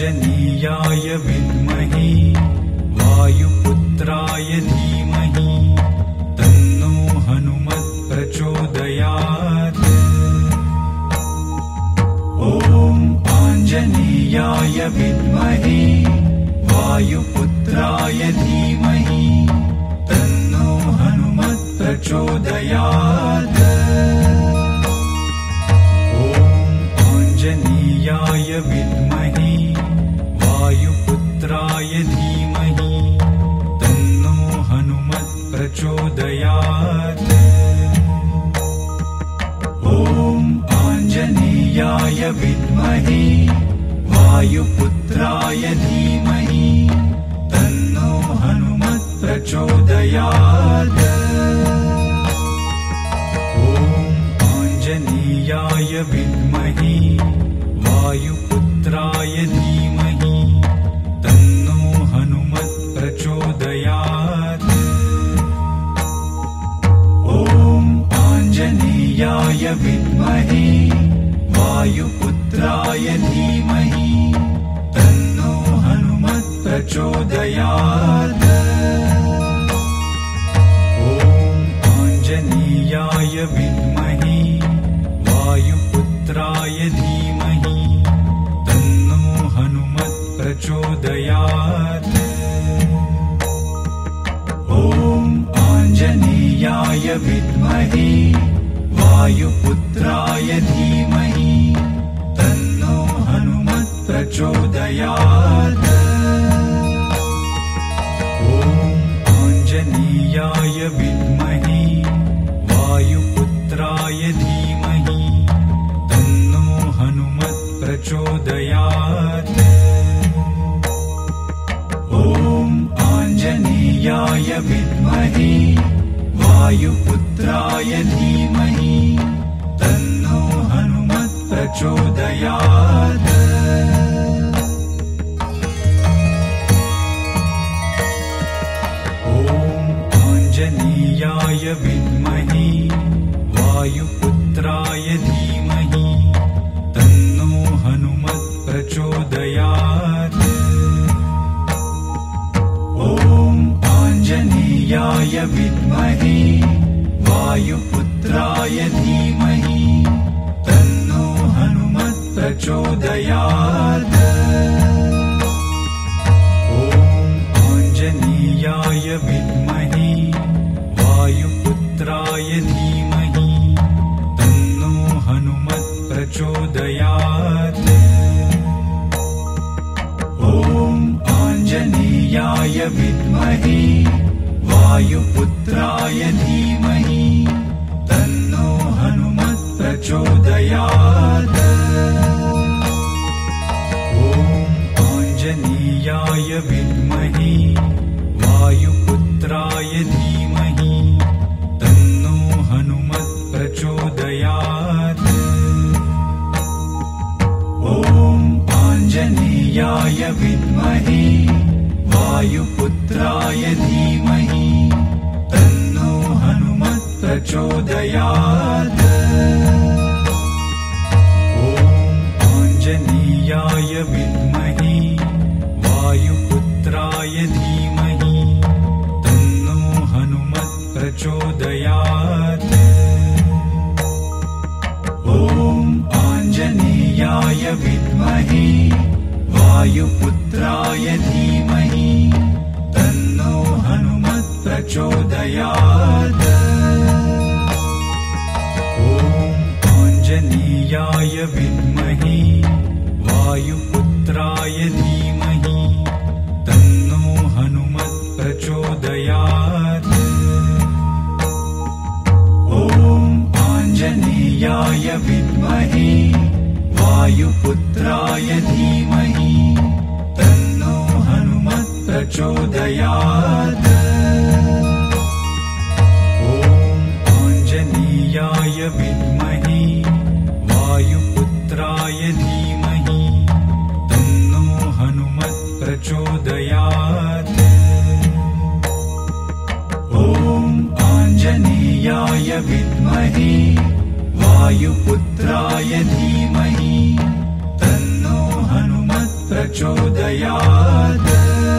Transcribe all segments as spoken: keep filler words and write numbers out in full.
आञ्जनेयाय विद्महे वायुपुत्राय धीमहि तन्नो हनुमत् प्रचोदयात्। ॐ आञ्जनेयाय विद्महे वायुपुत्राय धीमहि तन्नो हनुमत् प्रचोदयात्। ॐ आञ्जनेयाय विद्महे वायुपुत्राय धीमहि तन्नो हनुमत् प्रचोदयात्। ॐ आञ्जनेयाय विद्महे वायुपुत्राय धीमहि तन्नो हनुमत् प्रचोदयात्। ॐ आञ्जनेयाय विद्महे वायुपुत्राय धीमहि तन्नो हनुमत् प्रचोदयात्। ॐ आञ्जनेयाय विद्महे वायुपुत्राय धीमहि तन्नो हनुमत् प्रचोदयात्। ॐ आञ्जनेयाय विद्महे वायुपुत्राय धीमहि तन्नो हनुमत् प्रचोदयात्। ॐ आञ्जनेयाय विद्महे वायुपुत्राय धीमहि तन्नो हनुमत् प्रचोदयात्। ॐ आञ्जनेयाय विद्महे वायुपुत्राय धीमहि तन्नो हनुमत् प्रचोदयात्। ॐ आञ्जनेयाय विद्महे वायुपुत्राय धीमहि तन्नो हनुमत् प्रचोदयात्। ॐ आञ्जनेयाय विद्महे वायुपुत्राय धीमहि तन्नो हनुमत् प्रचोदयात्। ॐ आञ्जनेयाय विद्महे वायुपुत्राय धीमहि तन्नो हनुमत् प्रचोदयात्। ॐ आञ्जनेयाय विद्महे वायुपुत्राय धीमहि तन्नो हनुमत् प्रचोदयात्। ॐ आञ्जनेयाय विद्महे वायुपुत्राय धीमहि तन्नो हनुमत् प्रचोदयात्। ॐ आञ्जनेयाय विद्महे वायुपुत्राय धीमहि तन्नो हनुमत् प्रचोदयात्। ॐ आञ्जनेयाय विद्महे वायुपुत्राय धीमहि तन्नो हनुमत् प्रचोदयात्। ॐ आञ्जनेयाय विद्महे वायुपुत्राय धीमहि तन्नो हनुमत् प्रचोदयात्। ॐ आञ्जनेयाय विद्महे वायुपुत्राय धीमहि तन्नो हनुमत् प्रचोदयात्। ॐ आञ्जनेयाय विद्महे वायुपुत्राय धीमहि तन्नो हनुमत् प्रचोदयात्। ॐ आञ्जनेयाय विद्महे वायुपुत्राय धीमहि तन्नो हनुमत् प्रचोदयात्। ॐ आञ्जनेयाय विद्महे वायुपुत्राय धीमहि तन्नो हनुमत् प्रचोदयात्। ॐ आञ्जनेयाय विद्महे वायुपुत्राय धीमहि तन्नो हनुमत् प्रचोदयात्। प्रचोदयात्।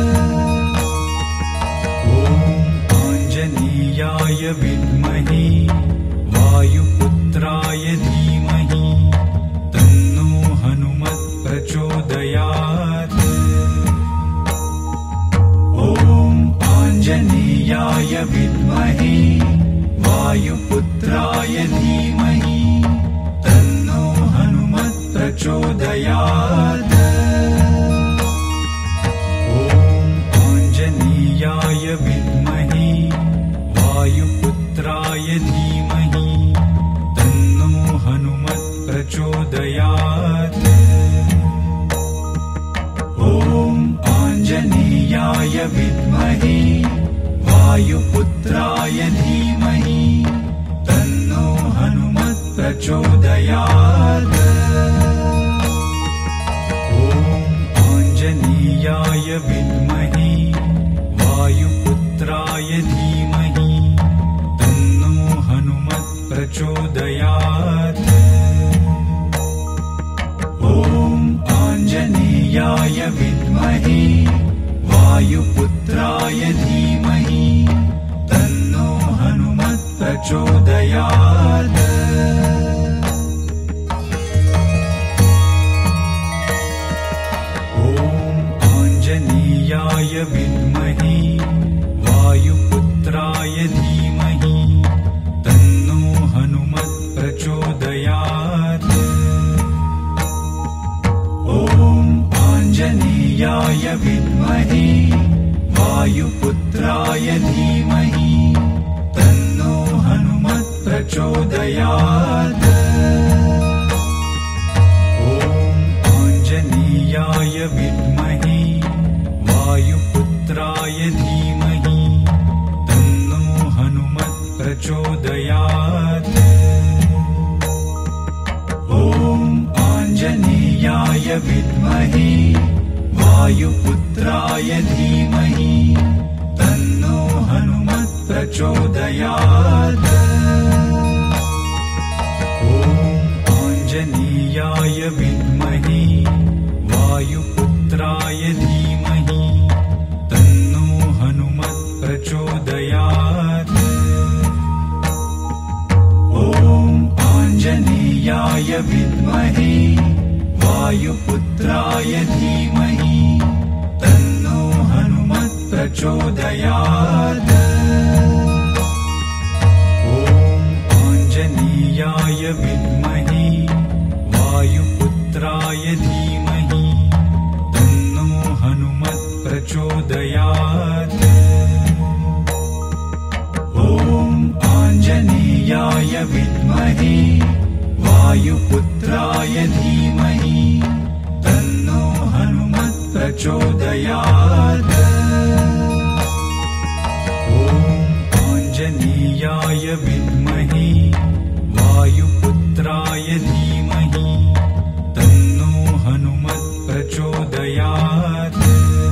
ॐ आञ्जनेयाय विद्महे वायुपुत्राय धीमहि तन्नो हनुमत् प्रचोदयात्। ॐ आञ्जनेयाय विद्महे वायुपुत्राय धीमहि तन्नो हनुमत् प्रचोदयात्। ॐ आञ्जनेयाय विद्महे वायुपुत्राय धीमहि तन्नो हनुमत् प्रचोदयात्। ॐ आञ्जनेयाय विद्महे वायुपुत्राय धीमहि तन्नो हनुमत् प्रचोदयात्। ॐ आञ्जनेयाय विद्महे वायुपुत्राय धीमहि तन्नो हनुमत् प्रचोदयात्। ॐ आञ्जनेयाय विद्महे वायुपुत्राय धीमहि तन्नो हनुमत् प्रचोदयात्। ॐ आञ्जनेयाय विद्महे वायुपुत्राय धीमहि तन्नो हनुमत् प्रचोदयात्। ॐ आञ्जनेयाय विद्महे वायुपुत्राय धीमहि तन्नो हनुमत् प्रचोदयात्। ॐ आञ्जनेयाय विद्महे वायुपुत्राय धीमहि तन्नो हनुमत् प्रचोदयात्। ॐ आञ्जनेयाय विद्महे वायुपुत्राय धीमहि तन्नो हनुमत् प्रचोदयात्। ॐ आञ्जनेयाय विद्महे वायुपुत्राय धीमहि तन्नो हनुमत् प्रचोदयात्। ॐ आञ्जनेयाय विद्महे वायुपुत्राय धीमहि तन्नो हनुमत् प्रचोदयात्। ॐ आञ्जनेयाय विद्महे वायुपुत्राय धीमहि तन्नो हनुमत् प्रचोदयात्। ॐ आञ्जनेयाय विद्महे वायुपुत्राय धीमहि तन्नो हनुमत् प्रचोदयात्। ॐ आञ्जनेयाय विद्महे वायुपुत्राय धीमहि तन्नो हनुमत् प्रचोदयात्।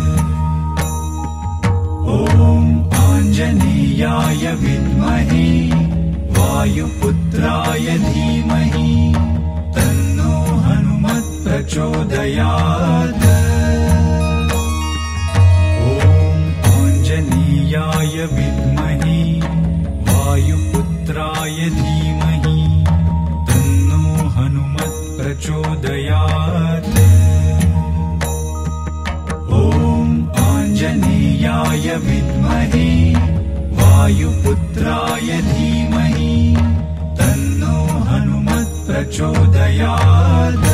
ॐ आञ्जनेयाय विद्महे वायुपुत्राय धीमहि तन्नो हनुमत् प्रचोदयात्। ॐ आञ्जनेयाय विद्महे वायुपुत्राय धीमहि तन्नो हनुमत् प्रचोदयात्। ॐ आञ्जनेयाय विद्महे वायुपुत्राय धीमहि तन्नो हनुमत् प्रचोदयात्।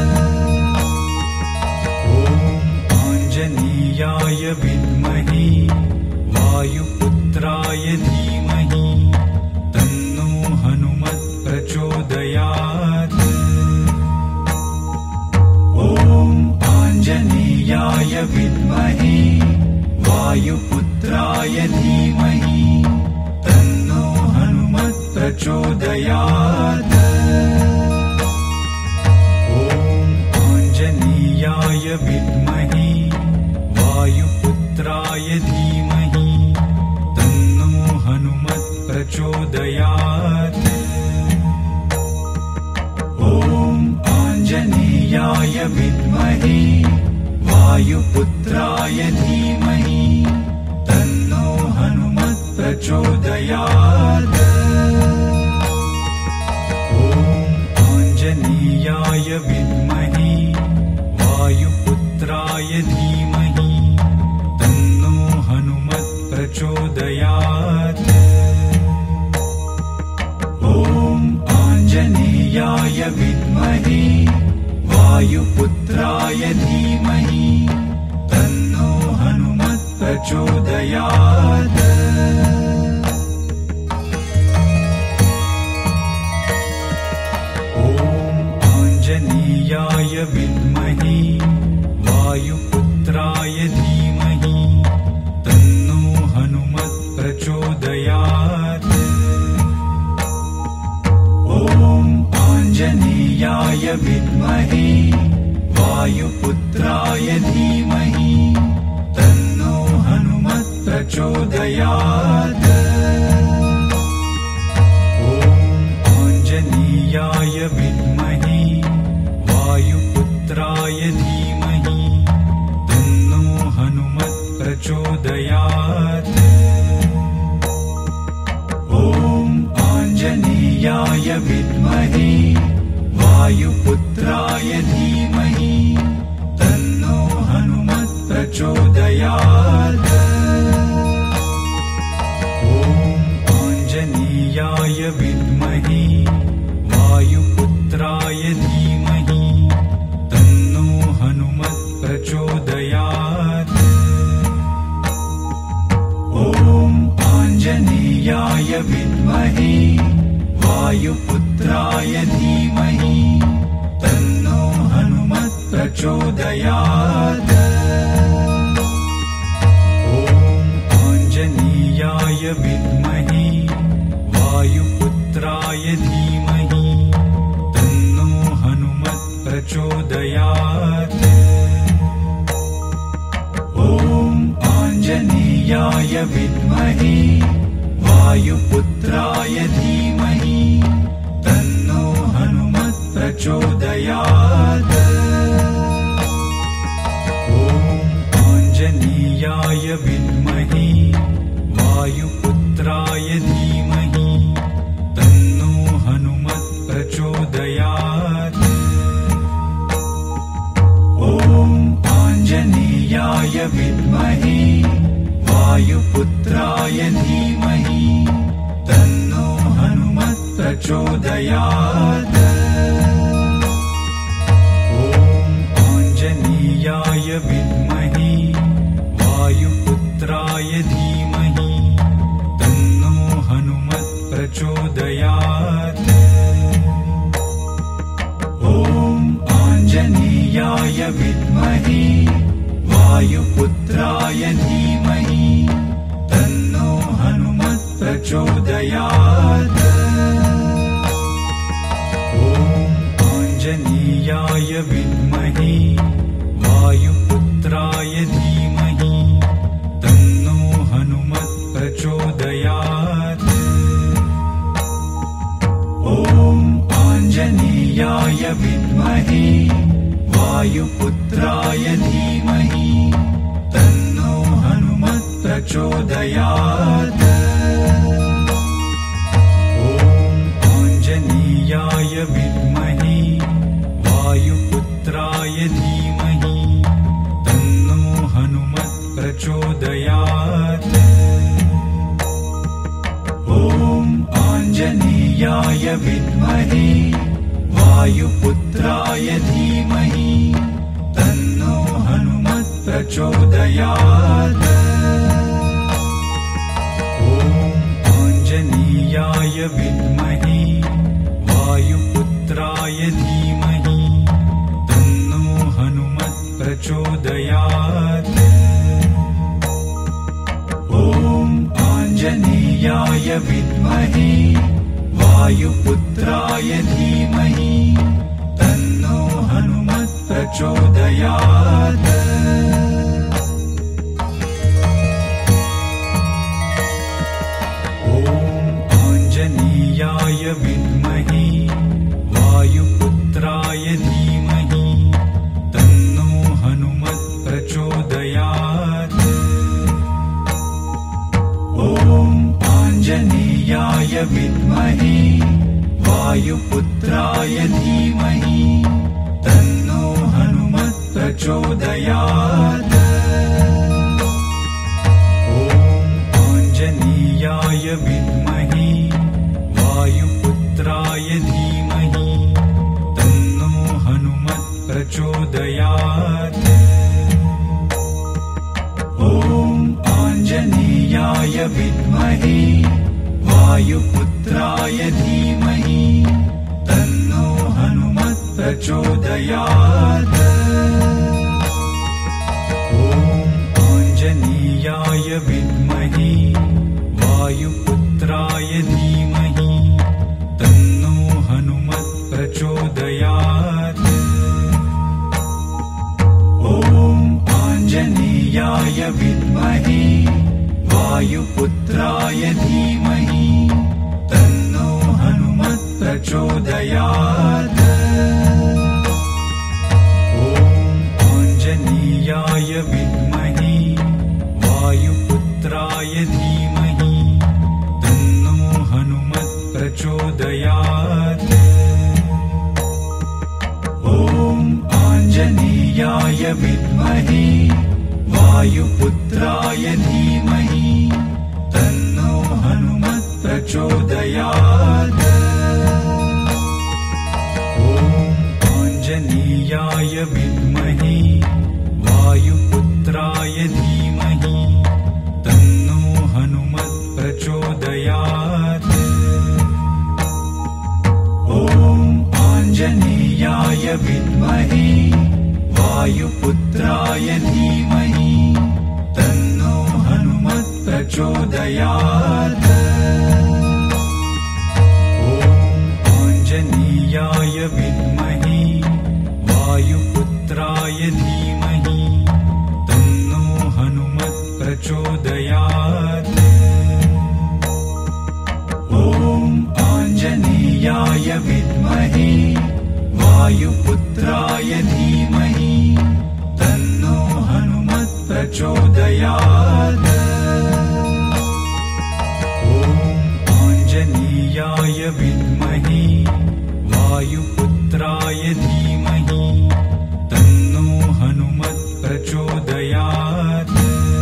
ॐ आञ्जनेयाय विद्महे वायुपुत्राय धीमहि तन्नो हनुमत् प्रचोदयात्। ॐ आञ्जनेयाय विद्महे वायुपुत्राय धीमहि तन्नो हनुमत् प्रचोदयात्। ॐ आञ्जनेयाय विद्महे वायुपुत्राय धीमहि तन्नो हनुमत् प्रचोदयात्। ॐ आञ्जनेयाय विद्महे वायुपुत्राय धीमहि तन्नो हनुमत् प्रचोदयात्। ॐ आञ्जनेयाय विद्महे वायुपुत्राय धीमहि तन्नो हनुमत् प्रचोदयात्। ॐ आञ्जनेयाय विद्महे वायुपुत्राय धीमहि तन्नो हनुमत् प्रचोदयात्। ॐ आञ्जनेयाय विद्महे वायुपुत्राय धीमहि तन्नो हनुमत् प्रचोदयात्। ॐ आञ्जनेयाय विद्महे वायुपुत्राय धीमहि तन्नो हनुमत् प्रचोदयात्। ॐ आञ्जनेयाय विद्महे वायुपुत्राय धीमहि तन्नो हनुमत् प्रचोदयात्। ॐ आञ्जनेयाय विद्महे वायुपुत्राय धीमहि तन्नो हनुमत् प्रचोदयात्। ॐ आञ्जनेयाय विद्महे वायुपुत्राय धीमहि तन्नो हनुमत् प्रचोदयात्। ॐ आञ्जनेयाय विद्महे वायुपुत्राय धीमहि तन्नो हनुमत् प्रचोदयात्। ॐ आञ्जनेयाय विद्महे वायुपुत्राय धीमहि तन्नो हनुमत् प्रचोदयात्। ॐ आञ्जनेयाय विद्महे वायुपुत्राय धीमहि तन्नो हनुमत् प्रचोदयात्। ॐ आञ्जनेयाय विद्महे वायुपुत्राय धीमहि तन्नो हनुमत् प्रचोदयात्। ॐ आञ्जनेयाय विद्महे वायुपुत्राय धीमहि तन्नो हनुमत् प्रचोदयात्। ॐ आञ्जनेयाय विद्महे वायुपुत्राय धीमहि तन्नो हनुमत् प्रचोदयात्। ॐ आञ्जनेयाय विद्महे वायुपुत्राय धीमहि तन्नो हनुमत् प्रचोदयात्। ॐ आञ्जनेयाय विद्महे वायुपुत्राय धीमहि तन्नो हनुमत् प्रचोदयात्। ॐ आञ्जनेयाय विद्महे वायुपुत्राय धीमहि तन्नो हनुमत् प्रचोदयात्। ॐ आञ्जनेयाय विद्महे वायुपुत्राय धीमहि तन्नो हनुमत् प्रचोदयात्। ॐ आञ्जनेयाय विद्महे वायुपुत्राय धीमहि तन्नो हनुमत् प्रचोदयात्। ॐ आञ्जनेयाय विद्महे वायुपुत्राय धीमहि तन्नो हनुमत् प्रचोदयात्। ॐ आञ्जनेयाय विद्महे वायुपुत्राय धीमहि तन्नो हनुमत् प्रचोदयात्। ॐ आञ्जनेयाय विद्महे वायुपुत्राय धीमहि तन्नो हनुमत् वायुपुत्राय धीमहि तन्नो हनुमत् प्रचोदयात्। ॐ आञ्जनेयाय विद्महे वायुपुत्राय धीमहि तन्नो हनुमत् प्रचोदयात्। ॐ आञ्जनेयाय विद्महे वायुपुत्राय धीमहि तन्नो हनुमत् प्रचोदयात्। ॐ आञ्जनेयाय विद्महे वायुपुत्राय धीमहि तन्नो हनुमत् प्रचोदयात्। ॐ आञ्जनेयाय विद्महे वायुपुत्राय धीमहि तन्नो हनुमत् प्रचोदयात्। ॐ आञ्जनेयाय विद्महे वायुपुत्राय धीमहि तन्नो हनुमत् प्रचोदयात्। ॐ आञ्जनेयाय विद्महे वायुपुत्राय धीमहि तन्नो हनुमत् प्रचोदयात्। ॐ आञ्जनेयाय विद्महे वायुपुत्राय धीमहि तन्नो हनुमत् प्रचोदयात्। ॐ आञ्जनेयाय विद्महे वायुपुत्राय धीमहि तन्नो हनुमत् प्रचोदयात्। ॐ आञ्जनेयाय विद्महे वायुपुत्राय धीमहि तन्नो हनुमत् प्रचोदयात्। ॐ आञ्जनेयाय विद्महे वायुपुत्राय धीमहि तन्नो हनुमत् प्रचोदयात्। ॐ आञ्जनेयाय विद्महे वायुपुत्राय धीमहि तन्नो हनुमत् प्रचोदयात्।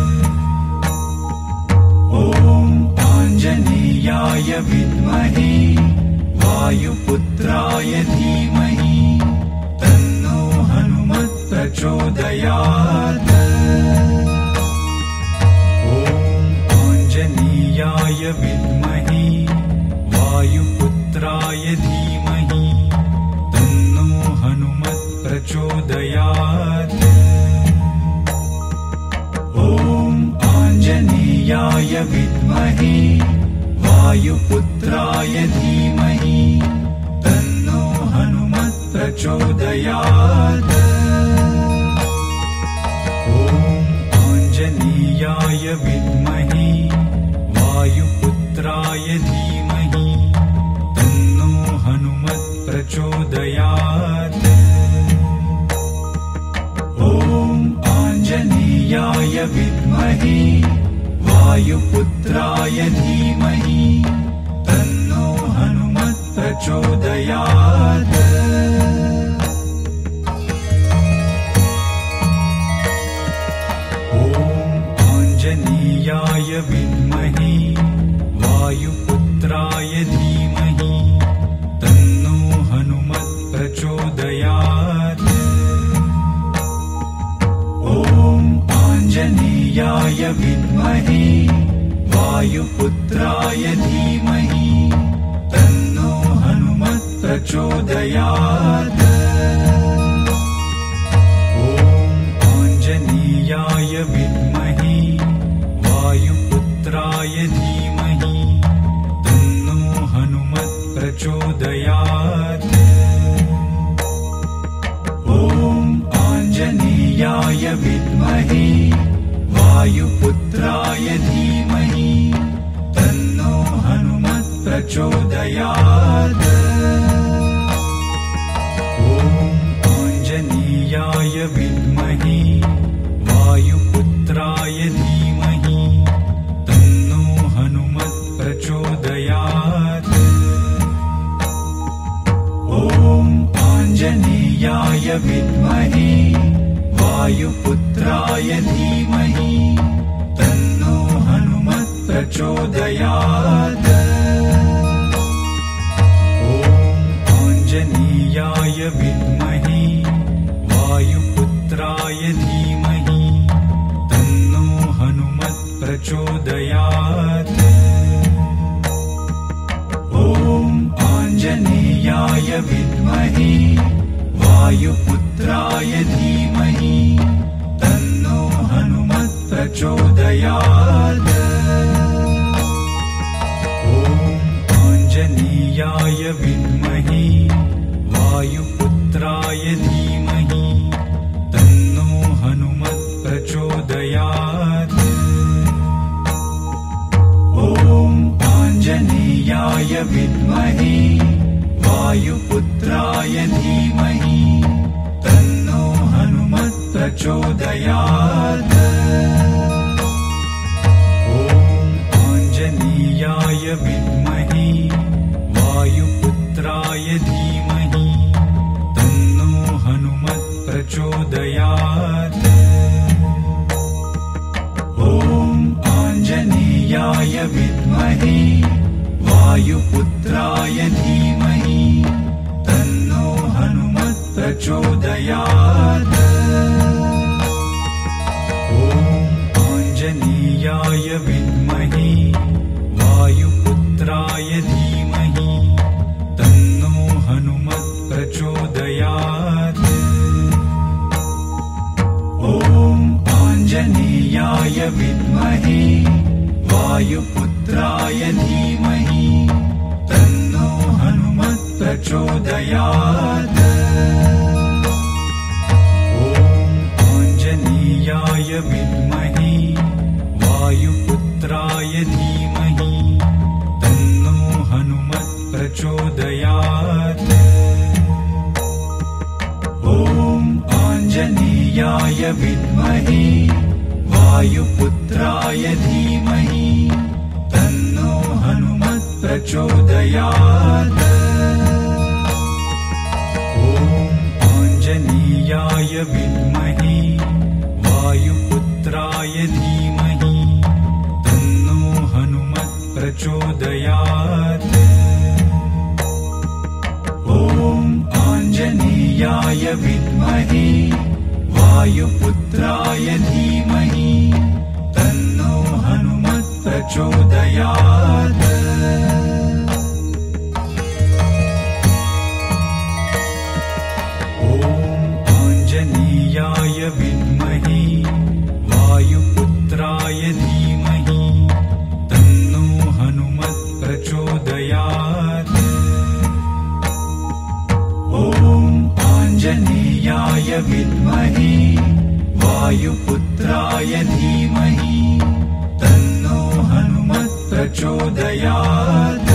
ॐ आञ्जनेयाय विद्महे वायुपुत्राय धीमहि तन्नो हनुमत् प्रचोदयात्। ॐ आञ्जनेयाय विद्महे वायुपुत्राय धीमहि तन्नो हनुमत् प्रचोदयात्। ॐ आञ्जनेयाय विद्महे वायुपुत्राय धीमहि तन्नो हनुमत् प्रचोदयात्। ॐ आञ्जनेयाय विद्महे वायुपुत्राय धीमहि तन्नो हनुमत् प्रचोदयात्। ॐ आञ्जनेयाय विद्महे वायुपुत्राय धीमहि तन्नो हनुमत् प्रचोदयात्। ॐ आञ्जनेयाय विद्महे वायुपुत्राय धीमहि तन्नो हनुमत् प्रचोदयात्। ॐ आञ्जनेयाय विद्महे वायुपुत्राय धीमहि तन्नो हनुमत् प्रचोदयात्। ॐ आञ्जनेयाय विद्महे वायुपुत्राय धीमहि तन्नो हनुमत् प्रचोदयात्। ॐ आञ्जनेयाय विद्महे वायुपुत्राय धीमहि तन्नो हनुमत् प्रचोदयात्। ॐ आञ्जनेयाय विद्महे वायुपुत्राय धीमहि तन्नो हनुमत् प्रचोदयात्। ॐ आञ्जनेयाय विद्महे वायुपुत्राय धीमहि तन्नो हनुमत् प्रचोदयात्। ॐ आञ्जनेयाय विद्महे वायुपुत्राय धीमहि तन्नो हनुमत् प्रचोदयात्। ॐ आञ्जनेयाय विद्महे वायुपुत्राय धीमहि तन्नो हनुमत् प्रचोदयात्। ॐ आञ्जनेयाय विद्महे वायुपुत्राय धीमहि तन्नो हनुमत् प्रचोदयात्। ॐ आञ्जनेयाय विद्महे वायुपुत्राय धीमहि तन्नो हनुमत् प्रचोदयात्। ॐ आञ्जनेयाय विद्महे वायुपुत्राय धीमहि तन्नो हनुमत् प्रचोदयात्। ॐ आञ्जनेयाय विद्महे वायुपुत्राय धीमहि तन्नो हनुमत् प्रचोदयात्। ॐ आञ्जनेयाय विद्महे वायुपुत्राय धीमहि तन्नो हनुमत् प्रचोदयात्। ॐ आञ्जनेयाय विद्महे वायुपुत्राय धीमहि तन्नो हनुमत् प्रचोदयात्। ॐ आञ्जनेयाय विद्महे वायुपुत्राय धीमहि तन्नो हनुमत् प्रचोदयात्। ॐ आञ्जनेयाय विद्महे वायुपुत्राय धीमहि तन्नो हनुमत् प्रचोदयात्। ॐ आञ्जनेयाय विद्महे वायुपुत्राय धीमहि तन्नो हनुमत् प्रचोदयात्। ॐ आञ्जनेयाय विद्महे वायुपुत्राय धीमहि तन्नो हनुमत् प्रचोदयात्। ॐ आञ्जनेयाय विद्महे वायुपुत्राय धीमहि तन्नो हनुमत् प्रचोदयात्। ॐ आञ्जनेयाय विद्महे वायुपुत्राय धीमहि तन्नो हनुमत् प्रचोदयात्।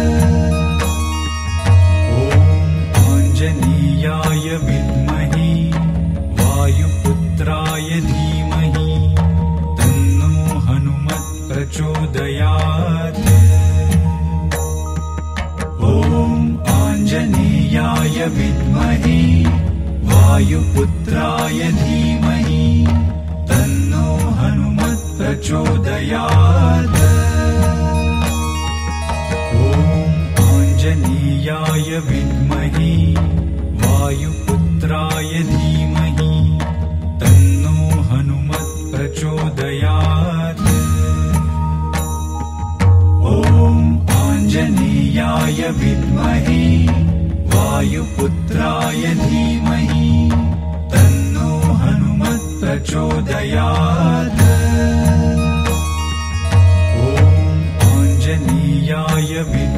ॐ आञ्जनेयाय विद्महे वायुपुत्राय धीमहि तन्नो हनुमत् प्रचोदयात्। ॐ आञ्जनेयाय विद्महे वायुपुत्राय धीमहि तन्नो हनुमत् प्रचोदयात्। ॐ आञ्जनेयाय विद्महे वायुपुत्राय धीमहि तन्नो हनुमत् प्रचोदयात्। ॐ आञ्जनेयाय विद्महे वायुपुत्राय धीमहि तन्नो हनुमत् प्रचोदयात्। ॐ आञ्जनेयाय विद्महे